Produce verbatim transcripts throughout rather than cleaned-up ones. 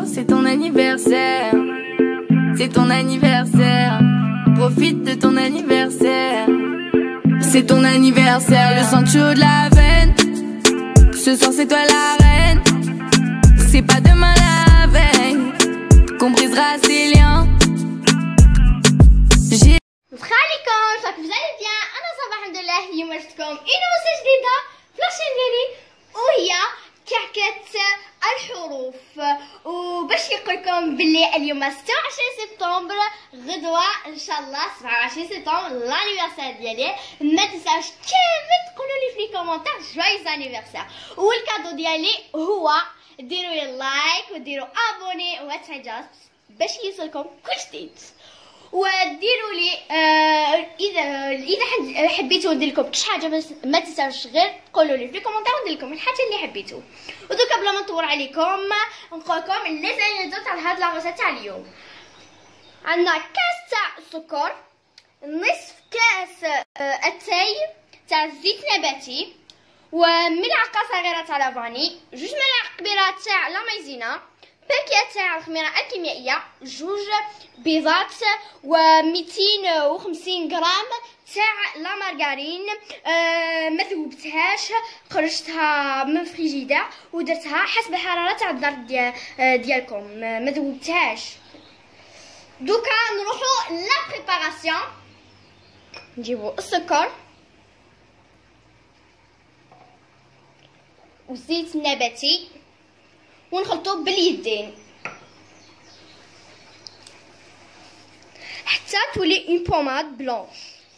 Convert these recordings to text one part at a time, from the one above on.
c'est ton anniversaire. C'est ton anniversaire. Profite de ton anniversaire. C'est ton anniversaire. Le sang chaud de la veine. Ce soir c'est toi la reine. C'est pas demain la veille qu'on brisera ces liens. J'ai السلام عليكم، شكون vous allez bien؟ انا صباح الحمد لله. اليوم جبتكم انوسه جديده في لاشين ديالي وهي كعكه الحروف. وباش نقولكم باللي اليوم ستة وعشرين سبتمبر، غدوه ان شاء الله سبعة وعشرين سبتمبر لانيفرسير ديالي. ما تنساوش كامل تقولوا لي في لي كومونتير جويز انيفرسير. والكادو ديالي هو ديروا لي لايك وديروا ابوني وتفعيل الجرس باش يوصلكم كل جديد. وديروا لي آه اذا اذا حبيتوا ندير لكم كش حاجه، بس ما تنساوش غير تقولوا لي في الكومنتير وندير لكم الحاجه اللي حبيتوا. ودوكا بلا ما نطول عليكم نقول لكم لي زانيدو تاع هاد لاغوسه تاع اليوم. عندنا كاس تاع السكر، نصف كاس آه اتاي تاع زيت نباتي، وملعقه صغيره تاع لافاني، جوج ملاعق كبيره تاع لا مايزينا، باكيه تاع الخميره الكيميائيه، جوج بيضات، ومئتين وخمسين غرام تاع لا مارغرين. آه ما ذوبتهاش، خرجتها من الفريجيدير ودرتها حسب الحراره تاع الدار ديال ديالكم، ما ذوبتهاش. دوكا نروحو لا بريباراسيون. نجيبو السكر والزيت النباتي ونخلطو باليدين حتى تولي اون بوماد بلونش.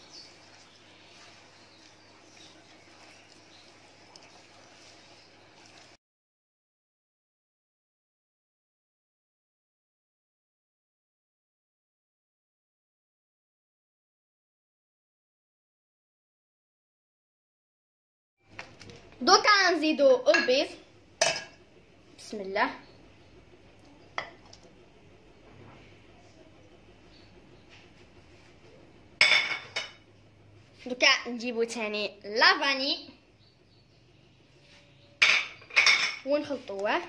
دوكا نزيدو البيض، بسم الله. دوكا نجيبو تاني لافاني ونخلطوه.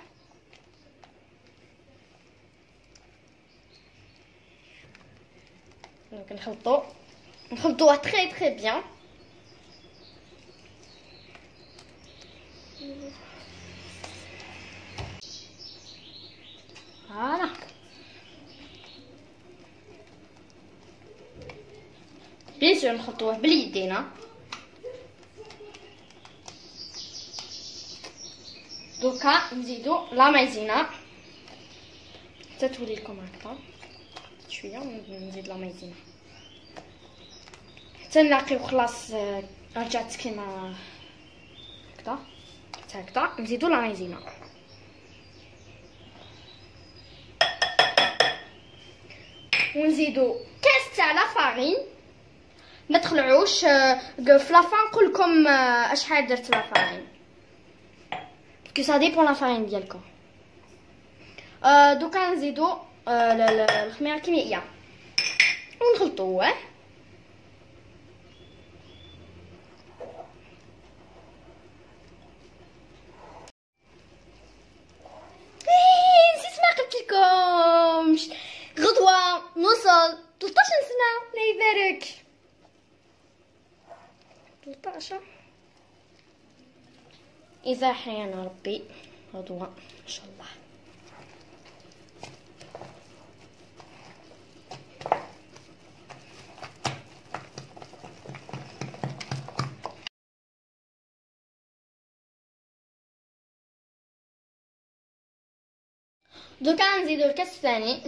دونك نخلطو نخلطوه تري تري بيان. فوالا بيان سور نخلطوه باليدينا. دوكا نزيدو لا مايزينا حتى تولي لكم هكذا شويه، ونزيد لا مايزينا حتى نلاقيو خلاص رجعت كيما هكذا حتى هكذا. نزيدو لا مايزينا ونزيدو كاس تاع لا فارين. ما تخلعوش في لافان نقول لكم اشحال درت لا فارين باسكو سا ديبون لا فارين ديالكم. آه دوكا نزيدو آه الخميره الكيميائيه ونخلطوه. نسيت ما قلت لكمش، غدوه نوصل ثلاثة عشر سنه، الله يبارك. ثلاثة عشر إذا أحيانا ربي، غدوة إن شاء الله. دوكا نزيدو الكاس الثاني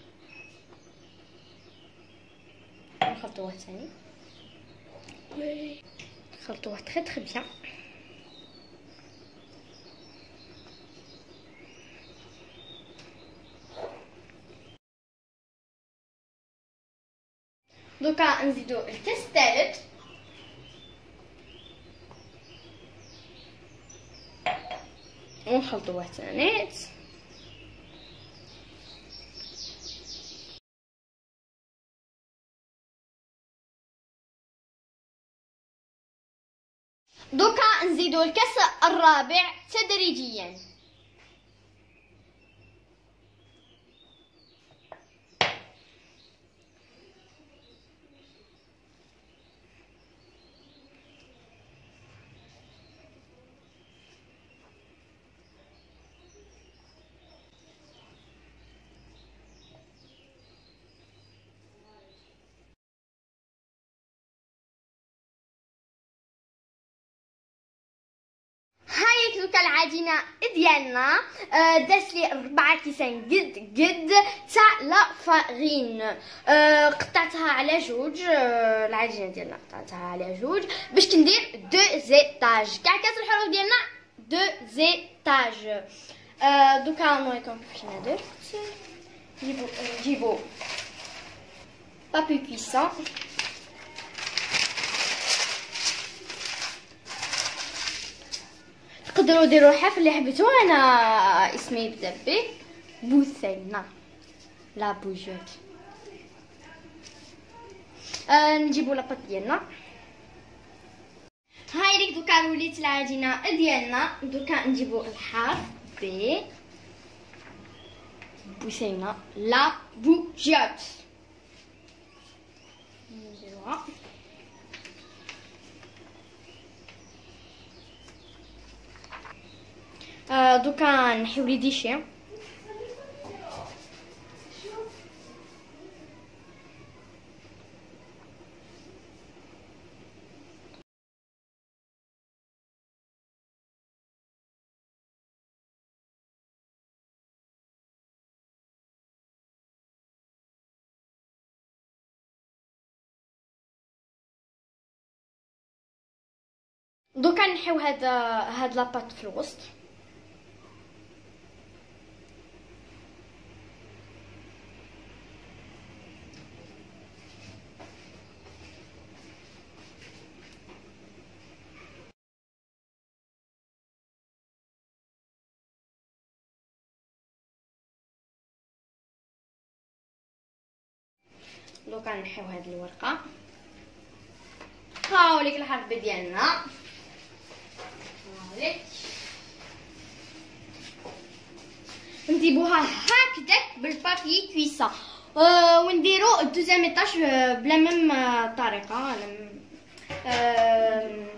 نخلطوه ثاني، نخلطوه تري تري بيان. دوكا نزيدو الكاس الثالث ونخلطوه ثاني. دوكا نزيدو الكاس الرابع تدريجيا. هاوليك دوكا العجينه ديالنا. آه درت لي ربعة كيسان قد قد تاع لا فارين. آه قطعتها على جوج. آه العجينه ديالنا قطعتها على جوج باش كندير دو زيتاج. كاع كاس الحروف ديالنا دو زيتاج. آه دوكا نوريكم كيفاش انا درت. نجيبو نجيبو بابي كويسون. تقدروا ديروا الحرف اللي حبيتو. انا اسمي يبدا ب بوثينه لا بوجوت. آه نجيبو لاباط ديالنا. هاي ليك دوكا وليت العجينه ديالنا. دوكا نجيبو الحرف ب بوثينه لا بوجوت. نديروها آه دوكا نحيو لي ديشي. دوكا نحيو هاد هاد لاباط في الوسط. دوكا نحيو هاد الورقه. هاوليك الحرف ديالنا. هاوليك نديبوها هكذاك بالبابي كويسه. أه ونديرو الدوزيام ايطاج بلا ميم طريقه. أه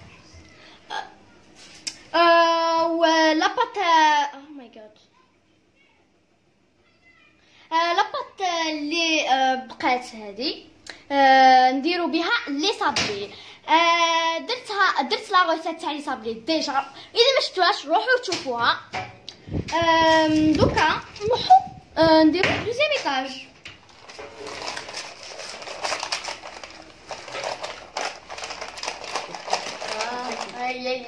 أه ولاباط او ماي جاد. لاباط اللي بقات هذه أه نديرو بها لي صابلي. أه درتها درت لا روسيت تاع لي صابلي ديجا. اذا ما شفتوهاش روحوا تشوفوها. أه دوكا نروحو أه نديرو دوزيام ايطاج. هاي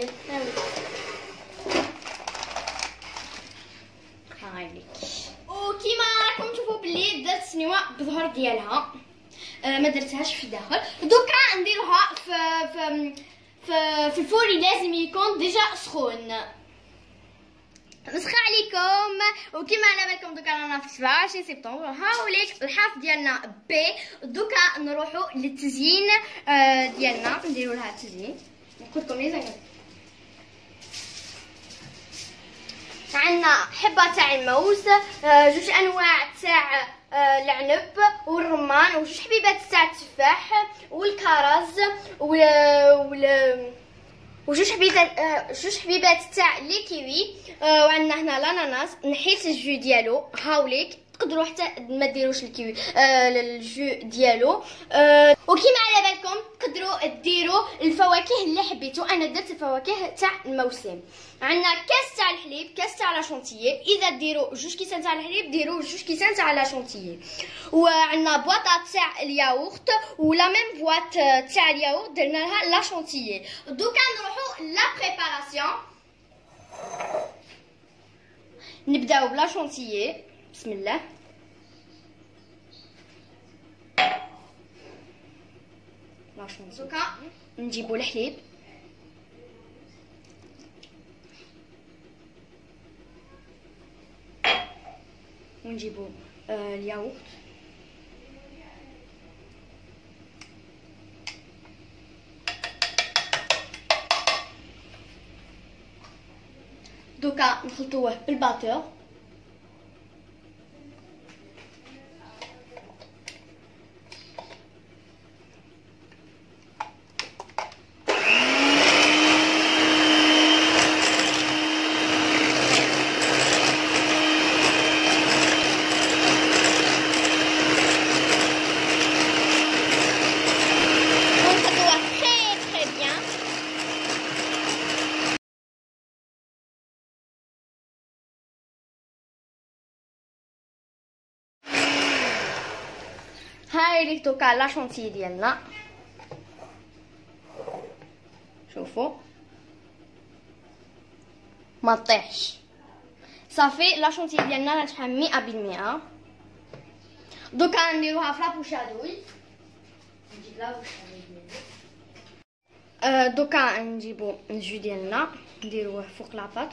هاي وكيما راكم تشوفوا بلي درت سنيوه بظهر ديالها. أه ما درتهاش في الداخل. دوكا نديروها في في في, في الفوري. لازم يكون ديجا سخون. مسخ عليكم. وكيما على بالكم دوكا رانا في سبعة وعشرين سبتمبر. هاوليك الحرف ديالنا بي. دوكا نروحوا للتزيين أه ديالنا. نديروا لها التزيين. نقول لكم لي زين. عندنا حبه تاع الموز. أه جوج انواع تاع أه العنب والرمان وجوج حبيبات تاع التفاح والكرز وال وجوج حبيبات أه جوج حبيبات تاع لي كيوي. أه وعندنا هنا الاناناس. نحيت الجو ديالو. هاوليك تقدروا حتى ما ديروش الكيوي أه الجو ديالو. أه وكيما على بالكم تقدروا ديروا الفواكه اللي حبيتو. انا درت الفواكه تاع الموسم. عندنا كاس تاع الحليب كاس تاع لا شونتيي. اذا ديروا جوج كيسان تاع الحليب ديروا جوج كيسان تاع لا شونتيي. وعندنا بواطه تاع الياغورت ولا ميم بواط تاع الياغورت درنا لها لا شونتيي. دوكا نروحوا لا بريباراسيون. نبداو بلا شونتيي. بسم الله. لا شونتيي. دوكا نجيبوا الحليب. ونجيبو آه الياغورت. دوكا نخلطوه بالباتور. هايليك دوكا لا شونتي ديالنا. شوفوا ما طيحش صافي. لا شونتي ديالنا غتحمل مية بالمية. دوكا نديروها في لابوشادوي. نجيب لابوشادوي ديالي. دوكا نجيبو الجو ديالنا نديروه فوق لاباط.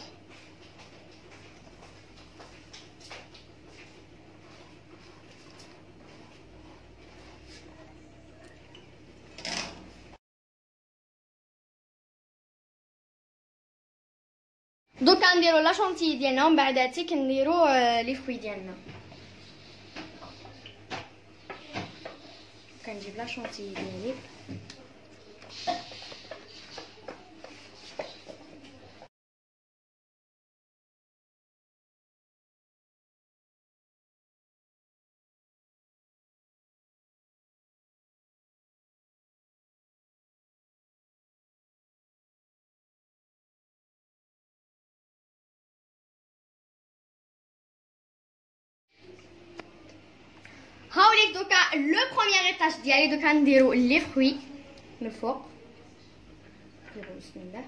دوكا نديرو لا شونتي ديالنا ومن بعداتي كنديرو لي فروي ديالنا. كنجيب لا شونتي ديالي هاوليك. دوكا لو بروميير ايطاج ديالي دوكا نديرو لي فروي من الفوق. نديرو بسم الله.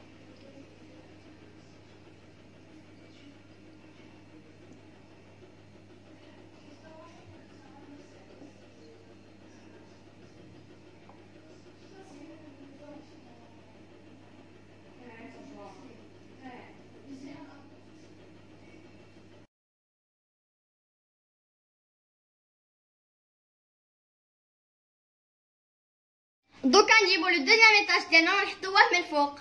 دوكا نجيبو لو دوزيام ايطاج ديالنا ونحطوه من الفوق.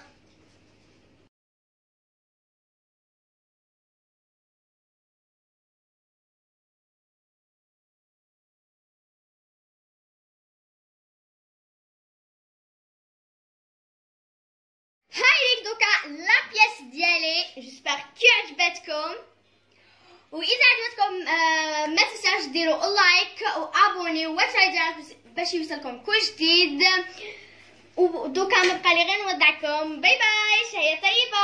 هايليك دوكا لا بياس ديالي. جيسبر كي عجبتكم، واذا عجبتكم آه ما تنساوش ديروا لايك وابوني وتفعيلوا باش يوصلكم كل جديد. ودوكا مبقى لي غير نودعكم. باي باي. شهية طيبة.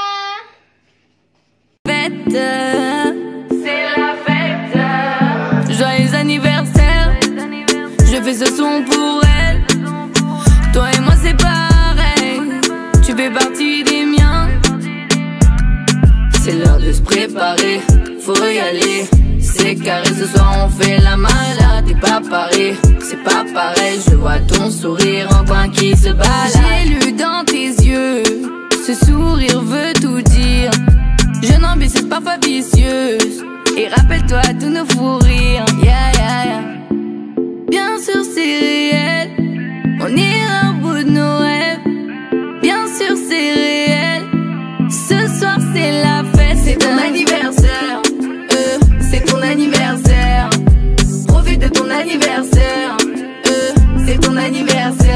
Fête, c'est la fête. Joyeux anniversaire. Je fais ce son pour elle. Toi et moi c'est pareil. Tu fais partie des miens. C'est l'heure de se préparer. Faut y aller. C'est carré, ce soir on fait la malade. T'es pas pareil, c'est pas pareil. Je vois ton sourire en coin qui se balade. J'ai lu dans tes yeux, ce sourire veut tout dire. Jeune ambitieuse, parfois vicieuse. Et rappelle-toi tous nos fous rires. Yeah, yeah, yeah. Bien sûr c'est réel, on ira au bout de nos rêves. Bien sûr c'est réel, ce soir c'est la fête. C'est ton anniversaire. C'est ton anniversaire. Profite de ton anniversaire. Euh, c'est ton anniversaire.